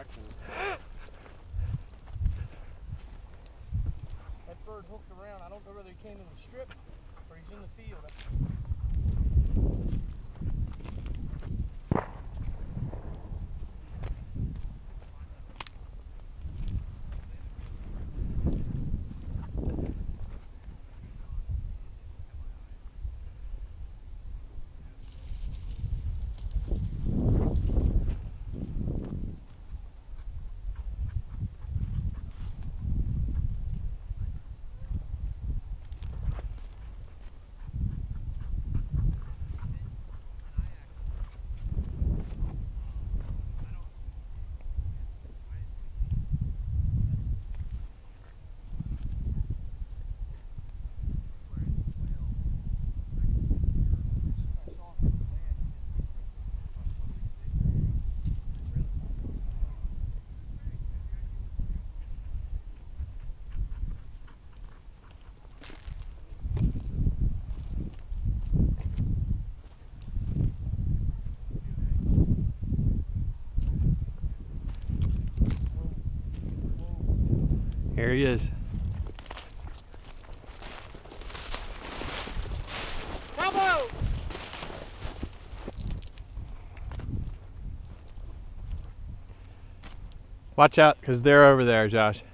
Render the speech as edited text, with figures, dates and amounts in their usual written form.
That bird hooked around. I don't know whether he came in the strip or he's in the field. Here he is. Bravo! Watch out, because they're over there, Josh.